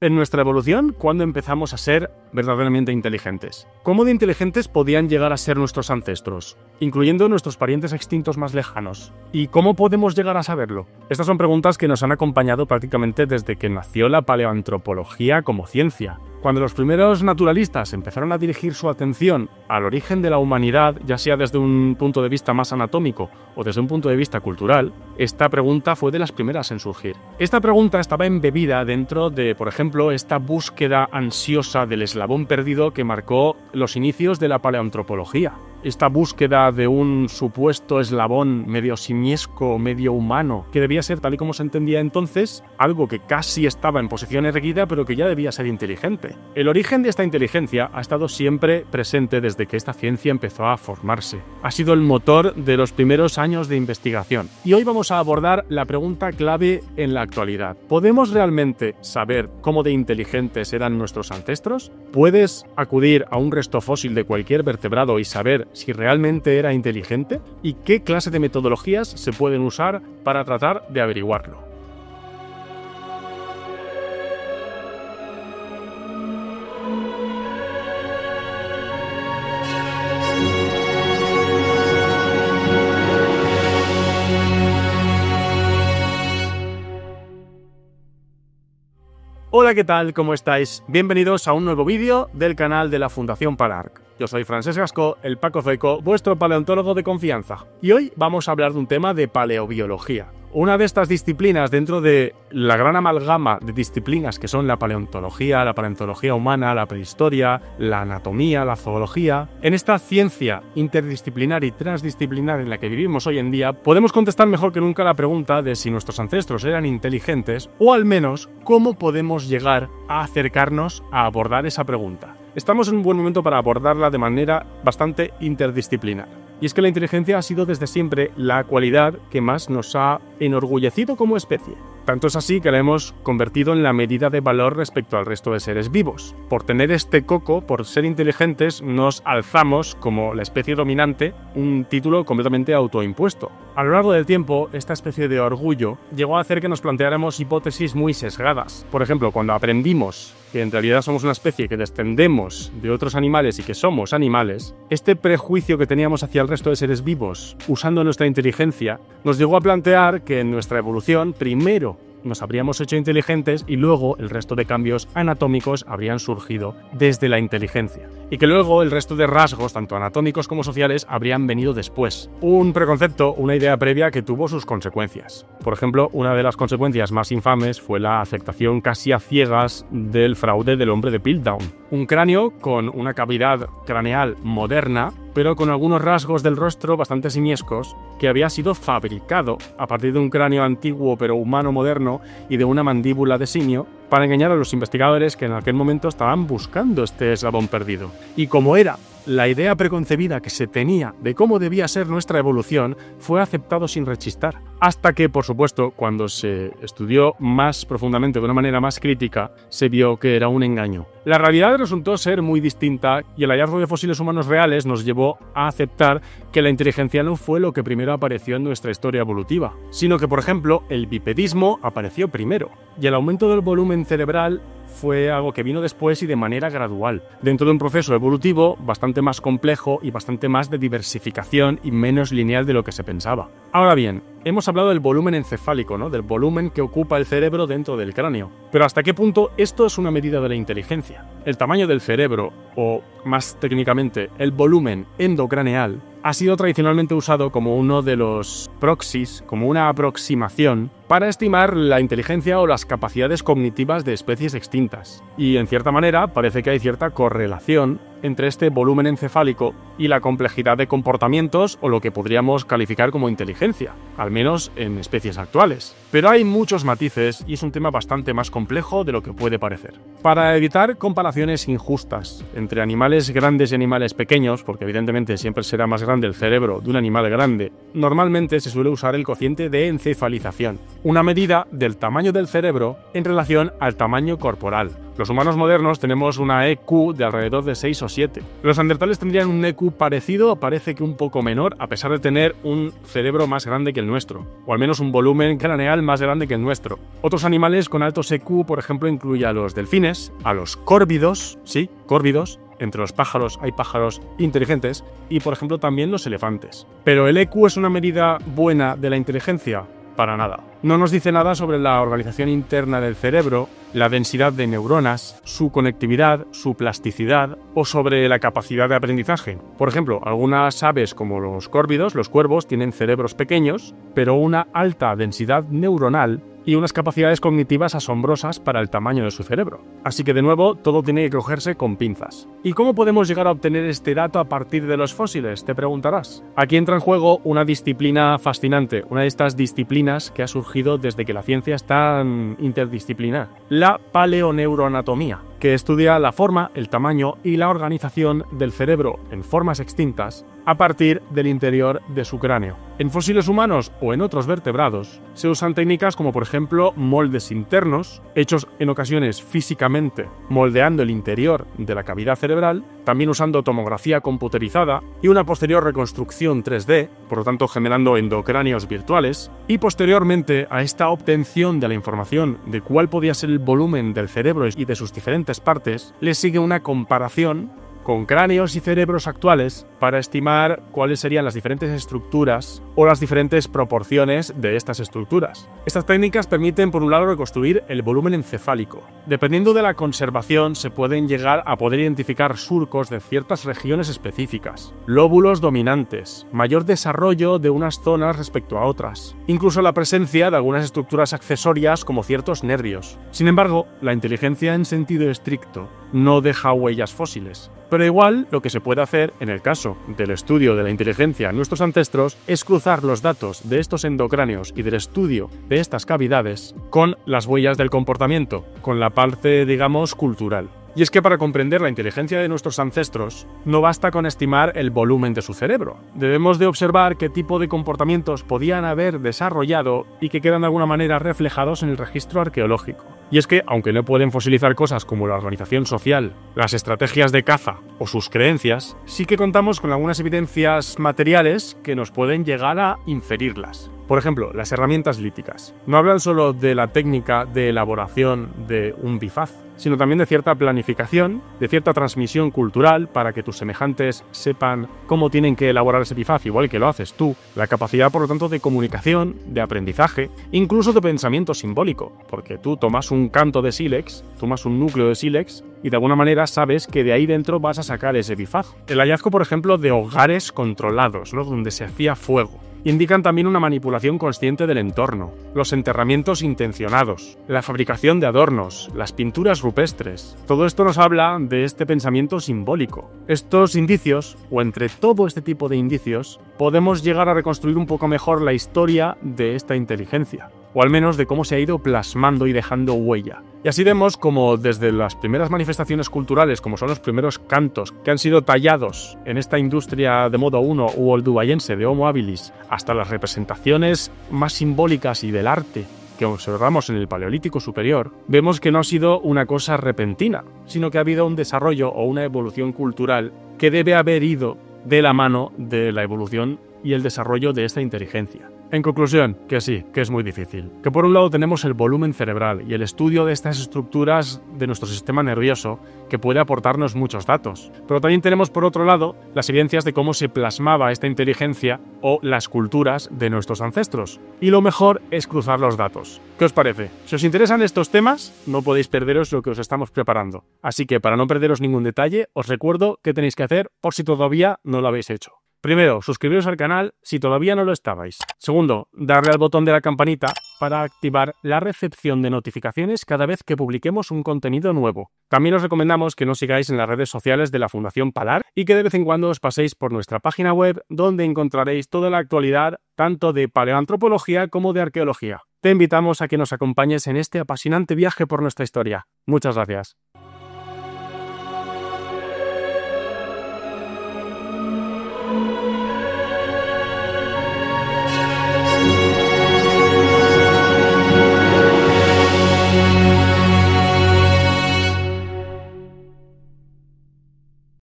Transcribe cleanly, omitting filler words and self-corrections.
En nuestra evolución, ¿cuándo empezamos a ser verdaderamente inteligentes? ¿Cómo de inteligentes podían llegar a ser nuestros ancestros, incluyendo nuestros parientes extintos más lejanos? ¿Y cómo podemos llegar a saberlo? Estas son preguntas que nos han acompañado prácticamente desde que nació la paleoantropología como ciencia. Cuando los primeros naturalistas empezaron a dirigir su atención al origen de la humanidad, ya sea desde un punto de vista más anatómico o desde un punto de vista cultural, esta pregunta fue de las primeras en surgir. Esta pregunta estaba embebida dentro de, por ejemplo, esta búsqueda ansiosa del eslabón perdido que marcó los inicios de la paleoantropología. Esta búsqueda de un supuesto eslabón medio simiesco, medio humano, que debía ser, tal y como se entendía entonces, algo que casi estaba en posición erguida, pero que ya debía ser inteligente. El origen de esta inteligencia ha estado siempre presente desde que esta ciencia empezó a formarse. Ha sido el motor de los primeros años de investigación. Y hoy vamos a abordar la pregunta clave en la actualidad. ¿Podemos realmente saber cómo de inteligentes eran nuestros ancestros? ¿Puedes acudir a un resto fósil de cualquier vertebrado y saber si realmente era inteligente? ¿Y qué clase de metodologías se pueden usar para tratar de averiguarlo? Hola, ¿qué tal? ¿Cómo estáis? Bienvenidos a un nuevo vídeo del canal de la Fundación PALARC. Yo soy Francesc Gascó, el Paco Zoico, vuestro paleontólogo de confianza. Y hoy vamos a hablar de un tema de paleobiología. Una de estas disciplinas dentro de la gran amalgama de disciplinas que son la paleontología humana, la prehistoria, la anatomía, la zoología. En esta ciencia interdisciplinar y transdisciplinar en la que vivimos hoy en día, podemos contestar mejor que nunca la pregunta de si nuestros ancestros eran inteligentes o al menos cómo podemos llegar a acercarnos a abordar esa pregunta. Estamos en un buen momento para abordarla de manera bastante interdisciplinar. Y es que la inteligencia ha sido desde siempre la cualidad que más nos ha enorgullecido como especie. Tanto es así que la hemos convertido en la medida de valor respecto al resto de seres vivos. Por tener este coco, por ser inteligentes, nos alzamos como la especie dominante, un título completamente autoimpuesto. A lo largo del tiempo, esta especie de orgullo llegó a hacer que nos planteáramos hipótesis muy sesgadas. Por ejemplo, cuando aprendimos que en realidad somos una especie que descendemos de otros animales y que somos animales, este prejuicio que teníamos hacia el resto de seres vivos, usando nuestra inteligencia, nos llegó a plantear que en nuestra evolución, primero nos habríamos hecho inteligentes y luego el resto de cambios anatómicos habrían surgido desde la inteligencia. Y que luego el resto de rasgos, tanto anatómicos como sociales, habrían venido después. Un preconcepto, una idea previa que tuvo sus consecuencias. Por ejemplo, una de las consecuencias más infames fue la aceptación casi a ciegas del fraude del hombre de Piltdown. Un cráneo con una cavidad craneal moderna, pero con algunos rasgos del rostro bastante simiescos, que había sido fabricado a partir de un cráneo antiguo pero humano moderno y de una mandíbula de simio, para engañar a los investigadores que en aquel momento estaban buscando este eslabón perdido. Y como era la idea preconcebida que se tenía de cómo debía ser nuestra evolución, fue aceptado sin rechistar. Hasta que, por supuesto, cuando se estudió más profundamente, de una manera más crítica, se vio que era un engaño. La realidad resultó ser muy distinta y el hallazgo de fósiles humanos reales nos llevó a aceptar que la inteligencia no fue lo que primero apareció en nuestra historia evolutiva, sino que, por ejemplo, el bipedismo apareció primero y el aumento del volumen cerebral fue algo que vino después y de manera gradual, dentro de un proceso evolutivo bastante más complejo y bastante más de diversificación y menos lineal de lo que se pensaba. Ahora bien, hemos hablado del volumen encefálico, ¿no? Del volumen que ocupa el cerebro dentro del cráneo. Pero ¿hasta qué punto esto es una medida de la inteligencia? El tamaño del cerebro, o más técnicamente, el volumen endocraneal, ha sido tradicionalmente usado como uno de los proxies, como una aproximación, para estimar la inteligencia o las capacidades cognitivas de especies extintas. Y en cierta manera parece que hay cierta correlación entre este volumen encefálico y la complejidad de comportamientos o lo que podríamos calificar como inteligencia, al menos en especies actuales. Pero hay muchos matices y es un tema bastante más complejo de lo que puede parecer. Para evitar comparaciones injustas entre animales grandes y animales pequeños, porque evidentemente siempre será más grande el cerebro de un animal grande, normalmente se suele usar el cociente de encefalización. una medida del tamaño del cerebro en relación al tamaño corporal. Los humanos modernos tenemos una EQ de alrededor de 6 o 7. Los neandertales tendrían un EQ parecido, parece que un poco menor, a pesar de tener un cerebro más grande que el nuestro, o al menos un volumen craneal más grande que el nuestro. Otros animales con altos EQ, por ejemplo, incluye a los delfines, a los córvidos, sí, córvidos. Entre los pájaros hay pájaros inteligentes y, por ejemplo, también los elefantes. ¿Pero el EQ es una medida buena de la inteligencia? Para nada. No nos dice nada sobre la organización interna del cerebro, la densidad de neuronas, su conectividad, su plasticidad o sobre la capacidad de aprendizaje. Por ejemplo, algunas aves como los córvidos, los cuervos, tienen cerebros pequeños, pero una alta densidad neuronal y unas capacidades cognitivas asombrosas para el tamaño de su cerebro. Así que de nuevo, todo tiene que cogerse con pinzas. ¿Y cómo podemos llegar a obtener este dato a partir de los fósiles? Te preguntarás. Aquí entra en juego una disciplina fascinante, una de estas disciplinas que ha surgido desde que la ciencia es tan interdisciplinar, la paleoneuroanatomía, que estudia la forma, el tamaño y la organización del cerebro en formas extintas a partir del interior de su cráneo. En fósiles humanos o en otros vertebrados se usan técnicas como por ejemplo moldes internos, hechos en ocasiones físicamente moldeando el interior de la cavidad cerebral, también usando tomografía computerizada y una posterior reconstrucción 3D, por lo tanto generando endocráneos virtuales, y posteriormente a esta obtención de la información de cuál podía ser el volumen del cerebro y de sus diferentes partes, le sigue una comparación con cráneos y cerebros actuales para estimar cuáles serían las diferentes estructuras o las diferentes proporciones de estas estructuras. Estas técnicas permiten, por un lado, reconstruir el volumen encefálico. Dependiendo de la conservación, se pueden llegar a poder identificar surcos de ciertas regiones específicas, lóbulos dominantes, mayor desarrollo de unas zonas respecto a otras, incluso la presencia de algunas estructuras accesorias como ciertos nervios. Sin embargo, la inteligencia en sentido estricto no deja huellas fósiles. Pero igual, lo que se puede hacer, en el caso del estudio de la inteligencia en nuestros ancestros, es cruzar los datos de estos endocráneos y del estudio de estas cavidades con las huellas del comportamiento, con la parte, digamos, cultural. Y es que para comprender la inteligencia de nuestros ancestros, no basta con estimar el volumen de su cerebro. Debemos de observar qué tipo de comportamientos podían haber desarrollado y que quedan de alguna manera reflejados en el registro arqueológico. Y es que, aunque no pueden fosilizar cosas como la organización social, las estrategias de caza o sus creencias, sí que contamos con algunas evidencias materiales que nos pueden llegar a inferirlas. Por ejemplo, las herramientas líticas. No hablan solo de la técnica de elaboración de un bifaz, sino también de cierta planificación, de cierta transmisión cultural para que tus semejantes sepan cómo tienen que elaborar ese bifaz, igual que lo haces tú. La capacidad, por lo tanto, de comunicación, de aprendizaje, incluso de pensamiento simbólico, porque tú tomas un canto de sílex, tomas un núcleo de sílex y de alguna manera sabes que de ahí dentro vas a sacar ese bifaz. El hallazgo, por ejemplo, de hogares controlados, ¿no?, donde se hacía fuego. Indican también una manipulación consciente del entorno, los enterramientos intencionados, la fabricación de adornos, las pinturas rupestres. Todo esto nos habla de este pensamiento simbólico. Estos indicios, o entre todo este tipo de indicios, podemos llegar a reconstruir un poco mejor la historia de esta inteligencia, o al menos de cómo se ha ido plasmando y dejando huella. Y así vemos como desde las primeras manifestaciones culturales, como son los primeros cantos que han sido tallados en esta industria de modo 1 u oldubayense de Homo habilis, hasta las representaciones más simbólicas y del arte que observamos en el Paleolítico Superior, vemos que no ha sido una cosa repentina, sino que ha habido un desarrollo o una evolución cultural que debe haber ido de la mano de la evolución y el desarrollo de esta inteligencia. En conclusión, que sí, que es muy difícil. Que por un lado tenemos el volumen cerebral y el estudio de estas estructuras de nuestro sistema nervioso que puede aportarnos muchos datos. Pero también tenemos por otro lado las evidencias de cómo se plasmaba esta inteligencia o las culturas de nuestros ancestros. Y lo mejor es cruzar los datos. ¿Qué os parece? Si os interesan estos temas, no podéis perderos lo que os estamos preparando. Así que para no perderos ningún detalle, os recuerdo qué tenéis que hacer por si todavía no lo habéis hecho. Primero, suscribiros al canal si todavía no lo estabais. Segundo, darle al botón de la campanita para activar la recepción de notificaciones cada vez que publiquemos un contenido nuevo. También os recomendamos que nos sigáis en las redes sociales de la Fundación Palar y que de vez en cuando os paséis por nuestra página web donde encontraréis toda la actualidad tanto de paleoantropología como de arqueología. Te invitamos a que nos acompañes en este apasionante viaje por nuestra historia. Muchas gracias.